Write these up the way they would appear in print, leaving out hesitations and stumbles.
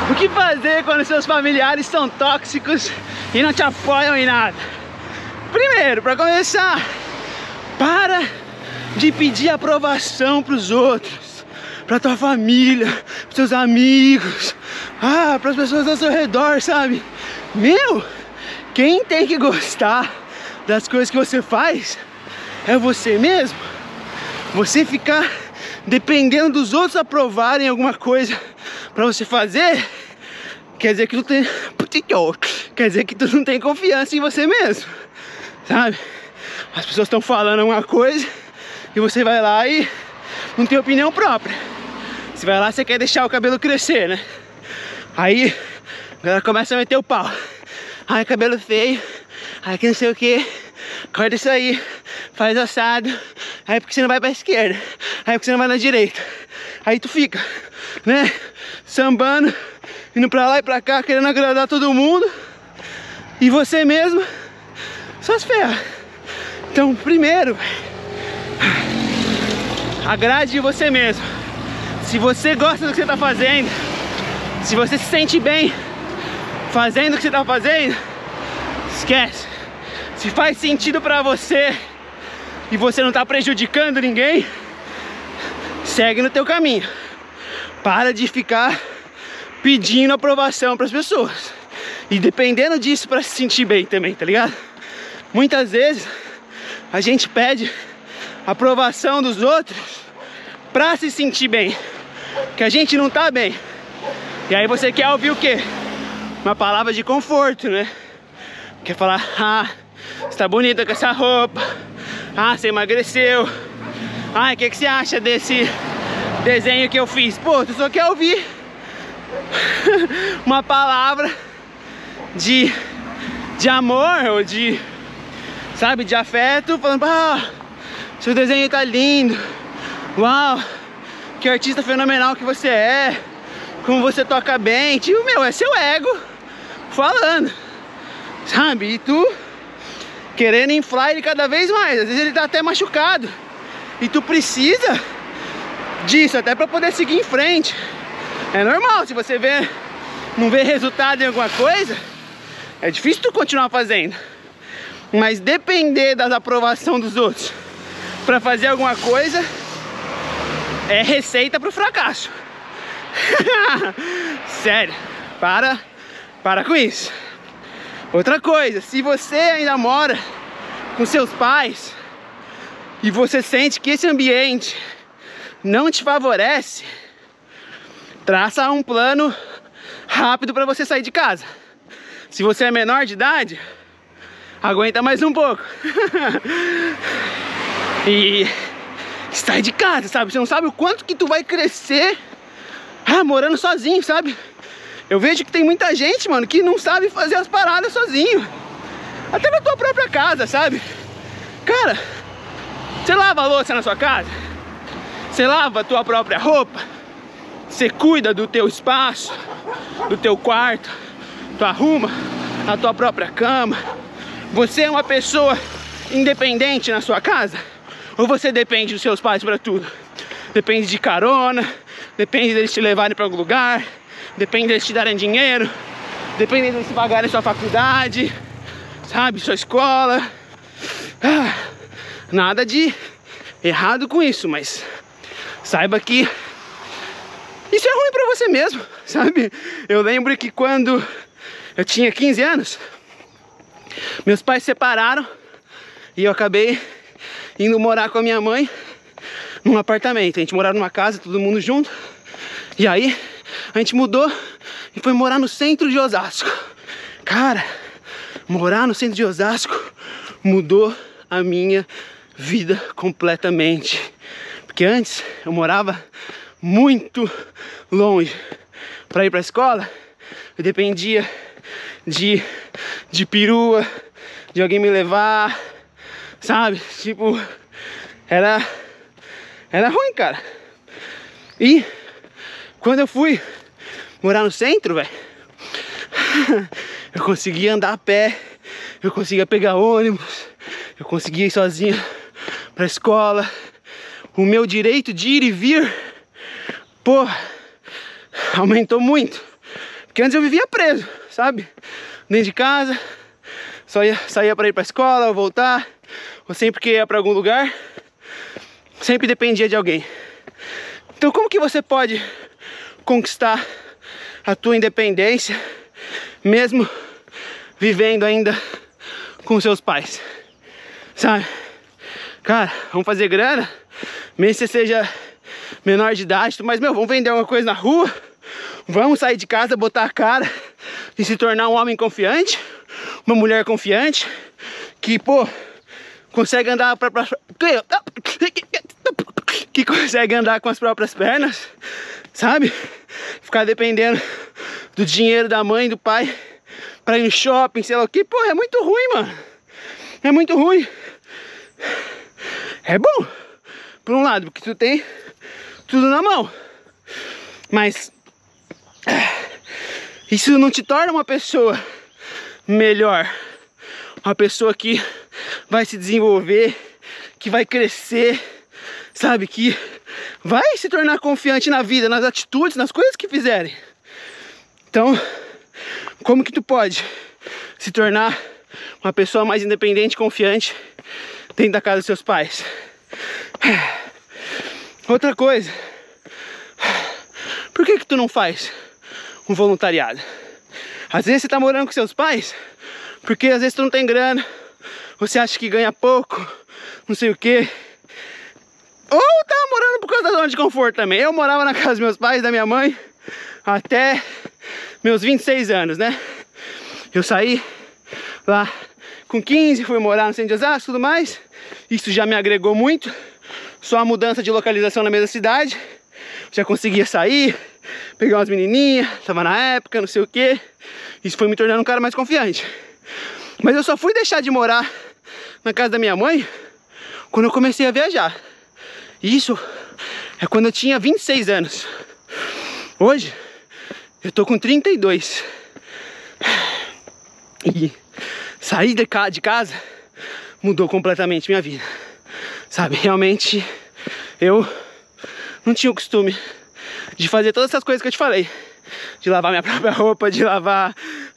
O que fazer quando seus familiares são tóxicos e não te apoiam em nada? Primeiro, para começar, para de pedir aprovação para os outros, para tua família, para seus amigos, para as pessoas ao seu redor, sabe? Meu, quem tem que gostar das coisas que você faz é você mesmo. Você ficar dependendo dos outros aprovarem alguma coisa para você fazer, quer dizer que tu tem, quer dizer que tu não tem confiança em você mesmo, sabe? As pessoas estão falando alguma coisa e você vai lá e não tem opinião própria. Você vai lá, você quer deixar o cabelo crescer, né? Aí a galera começa a meter o pau. Ai, cabelo feio, ai que não sei o que, corta isso aí, faz assado, aí porque você não vai pra esquerda, aí porque você não vai na direita. Aí tu fica, né, sambando, indo pra lá e pra cá, querendo agradar todo mundo, e você mesmo só se ferra. Então, primeiro, agrade você mesmo. Se você gosta do que você tá fazendo, se você se sente bem fazendo o que você tá fazendo, esquece. Se faz sentido pra você e você não tá prejudicando ninguém, segue no teu caminho. Para de ficar pedindo aprovação pras pessoas e dependendo disso pra se sentir bem também, tá ligado? Muitas vezes a gente pede aprovação dos outros pra se sentir bem, que a gente não tá bem. E aí você quer ouvir o quê? Uma palavra de conforto, né? Quer falar, você tá bonita com essa roupa, você emagreceu, o que você acha desse desenho que eu fiz? Pô, tu só quer ouvir uma palavra de amor ou de, sabe, de afeto, falando, seu desenho tá lindo, uau, que artista fenomenal que você é, como você toca bem. Tipo, meu, é seu ego falando, sabe? E tu querendo inflar ele cada vez mais. Às vezes ele tá até machucado e tu precisa disso até pra poder seguir em frente. É normal, se você não vê resultado em alguma coisa, é difícil tu continuar fazendo. Mas depender da aprovação dos outros pra fazer alguma coisa é receita pro fracasso. Sério, para com isso. Outra coisa, se você ainda mora com seus pais e você sente que esse ambiente não te favorece, traça um plano rápido para você sair de casa. Se você é menor de idade, aguenta mais um pouco. E sai de casa, sabe? Você não sabe o quanto que tu vai crescer morando sozinho, sabe? Eu vejo que tem muita gente, mano, que não sabe fazer as paradas sozinho. Até na tua própria casa, sabe? Cara, você lava a louça na sua casa? Você lava a tua própria roupa? Você cuida do teu espaço, do teu quarto? Tu arruma a tua própria cama? Você é uma pessoa independente na sua casa? Ou você depende dos seus pais para tudo? Depende de carona, depende deles te levarem para algum lugar, depende deles te darem dinheiro, depende deles pagarem sua faculdade, sabe, sua escola. Nada de errado com isso, mas saiba que isso é ruim pra você mesmo, sabe? Eu lembro que quando eu tinha 15 anos, meus pais se separaram e eu acabei indo morar com a minha mãe num apartamento. A gente morava numa casa, todo mundo junto. E aí a gente mudou e foi morar no centro de Osasco. Cara, morar no centro de Osasco mudou a minha vida completamente. Porque antes eu morava muito longe. Para ir para a escola, eu dependia de perua, de alguém me levar, sabe? Tipo, era ruim, cara. E quando eu fui morar no centro, velho, eu conseguia andar a pé, eu conseguia pegar ônibus, eu conseguia ir sozinho pra escola. O meu direito de ir e vir, pô, aumentou muito. Porque antes eu vivia preso, sabe? Dentro de casa, saía para ir pra escola, ou voltar, ou sempre que ia para algum lugar, sempre dependia de alguém. Então como que você pode conquistar a tua independência, mesmo vivendo ainda com seus pais? Sabe? Cara, vamos fazer grana, mesmo que você seja menor de idade, mas, meu, vamos vender alguma coisa na rua, vamos sair de casa, botar a cara e se tornar um homem confiante, uma mulher confiante, que, pô, consegue andar que consegue andar com as próprias pernas, sabe? Ficar dependendo do dinheiro da mãe, do pai, pra ir no shopping, sei lá o que. Pô, é muito ruim, mano. É muito ruim. É bom, por um lado, porque tu tem tudo na mão, mas isso não te torna uma pessoa melhor, uma pessoa que vai se desenvolver, que vai crescer, sabe, que vai se tornar confiante na vida, nas atitudes, nas coisas que fizerem. Então, como que tu pode se tornar uma pessoa mais independente e confiante dentro da casa dos seus pais? Outra coisa, por que tu não faz um voluntariado? Às vezes você tá morando com seus pais porque às vezes tu não tem grana, você acha que ganha pouco, não sei o que, ou tá morando por causa da zona de conforto também. Eu morava na casa dos meus pais, da minha mãe, até meus 26 anos, né? Eu saí lá com 15, fui morar no centro de Osasco e tudo mais. Isso já me agregou muito. Só a mudança de localização na mesma cidade, já conseguia sair, pegar umas menininhas, tava na época, não sei o que. Isso foi me tornando um cara mais confiante. Mas eu só fui deixar de morar na casa da minha mãe quando eu comecei a viajar. Isso é quando eu tinha 26 anos. Hoje eu tô com 32. E sair de casa mudou completamente minha vida. Sabe, realmente eu não tinha o costume de fazer todas essas coisas que eu te falei. De lavar minha própria roupa, de lavar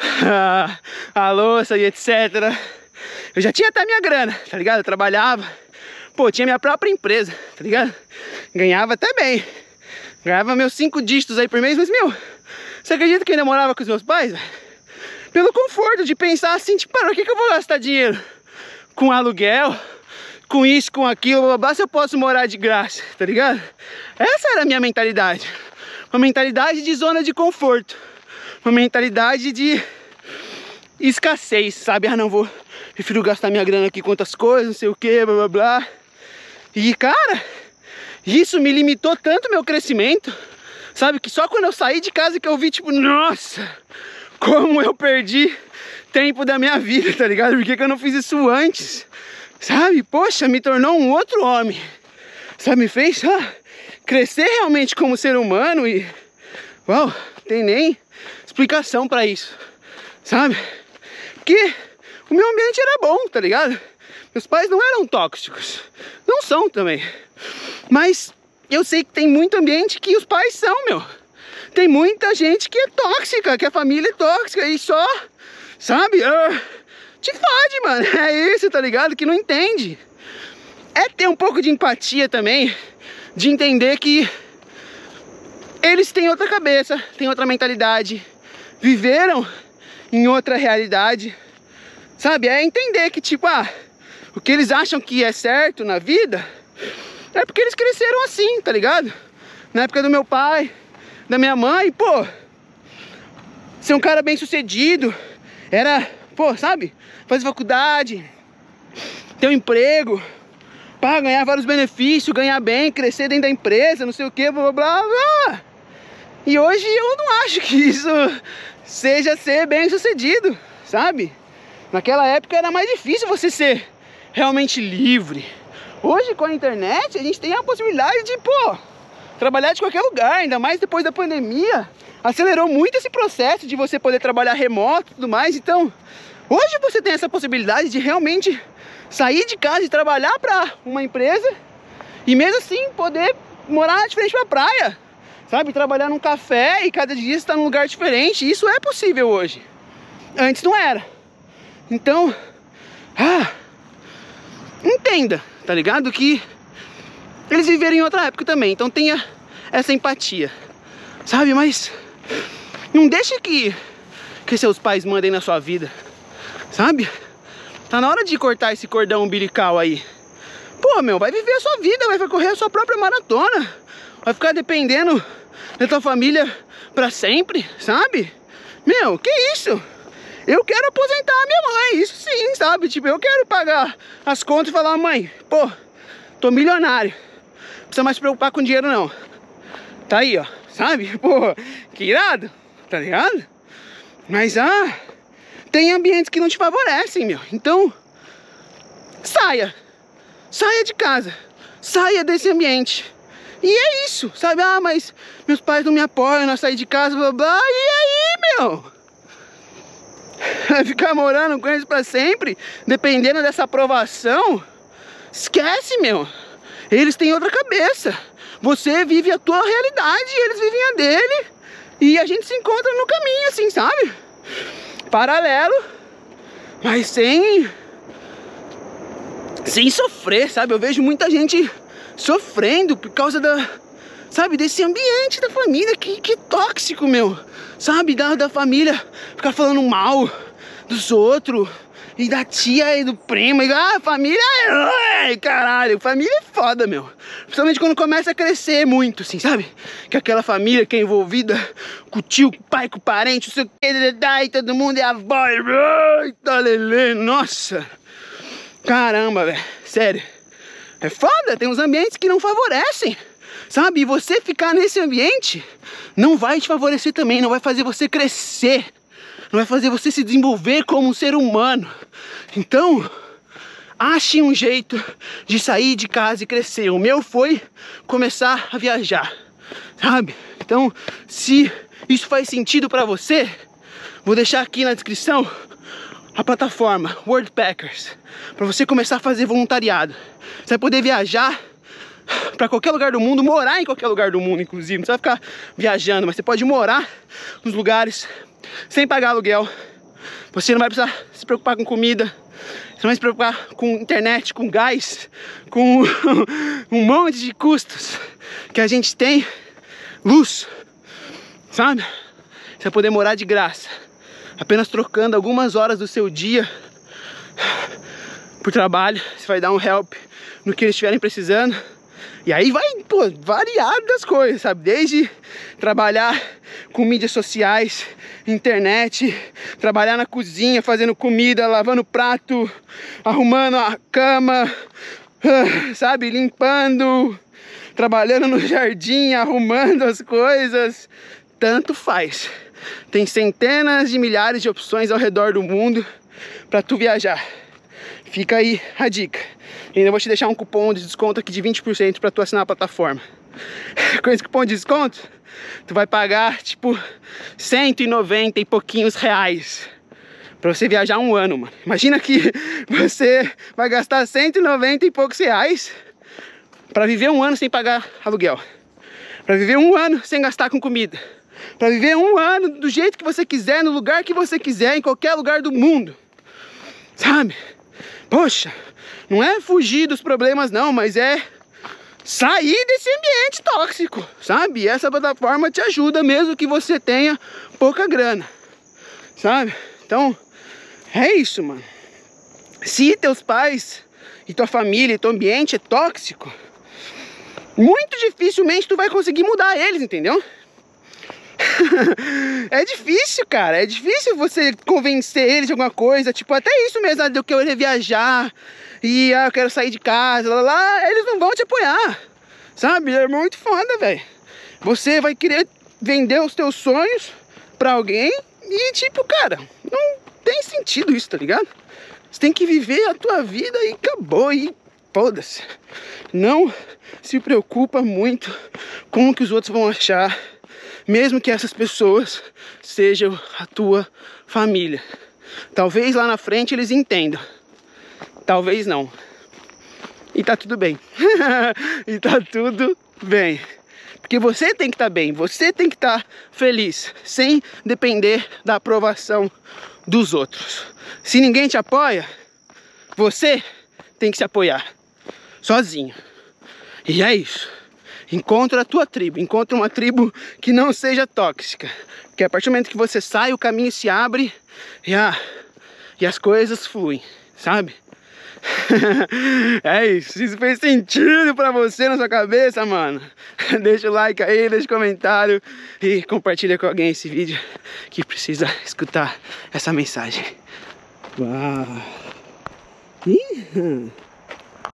a louça e etc. Eu já tinha até minha grana, tá ligado? Eu trabalhava, pô, tinha minha própria empresa, tá ligado? Ganhava até bem. Ganhava meus 5 dígitos aí por mês, mas, meu, você acredita que eu ainda morava com os meus pais, velho? Pelo conforto de pensar assim, tipo, para que eu vou gastar dinheiro com aluguel, com isso, com aquilo, blá, blá, blá, se eu posso morar de graça, tá ligado? Essa era a minha mentalidade. Uma mentalidade de zona de conforto. Uma mentalidade de escassez, sabe? Ah, não vou, prefiro gastar minha grana aqui com outras coisas, não sei o que, blá, blá, blá. E, cara, isso me limitou tanto meu crescimento, sabe? Que só quando eu saí de casa que eu vi, tipo, nossa, como eu perdi tempo da minha vida, tá ligado? Por que eu não fiz isso antes? Sabe? Poxa, me tornou um outro homem. Sabe? Me fez crescer realmente como ser humano e... uau, tem nem explicação pra isso. Sabe? Porque o meu ambiente era bom, tá ligado? Meus pais não eram tóxicos. Não são também. Mas eu sei que tem muito ambiente que os pais são, meu. Tem muita gente que é tóxica, que a família é tóxica e só, sabe, te fode, mano. É isso, tá ligado? Que não entende. É ter um pouco de empatia também, de entender que eles têm outra cabeça, têm outra mentalidade, viveram em outra realidade, sabe? É entender que, tipo, o que eles acham que é certo na vida é porque eles cresceram assim, tá ligado? Na época do meu pai, da minha mãe, pô, ser um cara bem sucedido era, pô, sabe, fazer faculdade, ter um emprego, pá, ganhar vários benefícios, ganhar bem, crescer dentro da empresa, não sei o que, blá, blá, blá. E hoje eu não acho que isso seja ser bem sucedido, sabe? Naquela época era mais difícil você ser realmente livre. Hoje com a internet a gente tem a possibilidade de, pô, trabalhar de qualquer lugar, ainda mais depois da pandemia. Acelerou muito esse processo de você poder trabalhar remoto e tudo mais. Então, hoje você tem essa possibilidade de realmente sair de casa e trabalhar para uma empresa e mesmo assim poder morar de frente pra praia, sabe? Trabalhar num café e cada dia está num lugar diferente. Isso é possível hoje. Antes não era. Então, entenda, tá ligado? Que eles viveram em outra época também. Então tenha essa empatia, sabe? Mas não deixe que seus pais mandem na sua vida, sabe? Tá na hora de cortar esse cordão umbilical aí. Pô, meu, vai viver a sua vida, vai correr a sua própria maratona. Vai ficar dependendo da tua família pra sempre, sabe? Meu, que isso? Eu quero aposentar a minha mãe, isso sim, sabe? Tipo, eu quero pagar as contas e falar, mãe, pô, tô milionário. Não precisa mais se preocupar com dinheiro, não. Tá aí, ó, sabe? Pô, que irado, tá ligado? Mas, tem ambientes que não te favorecem, meu. Então, saia de casa, saia desse ambiente. E é isso, sabe? Mas meus pais não me apoiam a sair de casa, blá blá. E aí, meu? Vai ficar morando com eles pra sempre, dependendo dessa aprovação? Esquece, meu. Eles têm outra cabeça. Você vive a tua realidade, eles vivem a dele. E a gente se encontra no caminho, assim, sabe? Paralelo, mas sem sofrer, sabe? Eu vejo muita gente sofrendo por causa sabe, desse ambiente da família que tóxico, meu. Sabe, da família ficar falando mal dos outros, e da tia e do primo, e família, caralho, família é foda, meu. Principalmente quando começa a crescer muito, assim, sabe? Que aquela família que é envolvida com o tio, com o pai, com o parente, não sei o que, e todo mundo é avó, eita, lelê, nossa. Caramba, velho, sério. É foda, tem uns ambientes que não favorecem, sabe? E você ficar nesse ambiente não vai te favorecer também, não vai fazer você crescer, não vai fazer você se desenvolver como um ser humano. Então, ache um jeito de sair de casa e crescer. O meu foi começar a viajar, sabe? Então, se isso faz sentido pra você, vou deixar aqui na descrição a plataforma Worldpackers, para você começar a fazer voluntariado. Você vai poder viajar para qualquer lugar do mundo, morar em qualquer lugar do mundo, inclusive. Não você vai ficar viajando, mas você pode morar nos lugares sem pagar aluguel. Você não vai precisar se preocupar com comida, você não vai se preocupar com internet, com gás, com um monte de custos que a gente tem, luz, sabe? Você vai poder morar de graça, apenas trocando algumas horas do seu dia por trabalho. Você vai dar um help no que eles estiverem precisando. E aí vai, pô, variar das coisas, sabe? Desde trabalhar com mídias sociais, internet, trabalhar na cozinha, fazendo comida, lavando prato, arrumando a cama, sabe? Limpando, trabalhando no jardim, arrumando as coisas. Tanto faz. Tem centenas de milhares de opções ao redor do mundo para tu viajar. Fica aí a dica. E ainda vou te deixar um cupom de desconto aqui de 20% para tu assinar a plataforma. Com esse cupom de desconto, tu vai pagar tipo 190 e pouquinhos reais para você viajar um ano, mano. Imagina que você vai gastar 190 e poucos reais para viver um ano sem pagar aluguel, para viver um ano sem gastar com comida, para viver um ano do jeito que você quiser, no lugar que você quiser, em qualquer lugar do mundo, sabe? Poxa, não é fugir dos problemas não, mas é sair desse ambiente tóxico, sabe? E essa plataforma te ajuda mesmo que você tenha pouca grana, sabe? Então, é isso, mano. Se teus pais e tua família e teu ambiente é tóxico, muito dificilmente tu vai conseguir mudar eles, entendeu? É difícil, cara, é difícil você convencer eles de alguma coisa, tipo, até isso mesmo, de eu querer viajar e eu quero sair de casa, lá, eles não vão te apoiar, sabe? É muito foda, velho. Você vai querer vender os teus sonhos pra alguém e, tipo, cara, não tem sentido isso, tá ligado? Você tem que viver a tua vida e acabou, e foda-se. Não se preocupa muito com o que os outros vão achar, mesmo que essas pessoas sejam a tua família. Talvez lá na frente eles entendam, talvez não. E tá tudo bem. E tá tudo bem. Porque você tem que estar bem, você tem que estar feliz, sem depender da aprovação dos outros. Se ninguém te apoia, você tem que se apoiar, sozinho. E é isso. Encontra a tua tribo, encontra uma tribo que não seja tóxica. Porque a partir do momento que você sai, o caminho se abre e as coisas fluem, sabe? É isso, se isso fez sentido pra você na sua cabeça, mano, deixa o like aí, deixa o comentário e compartilha com alguém esse vídeo que precisa escutar essa mensagem. Uau! Ih!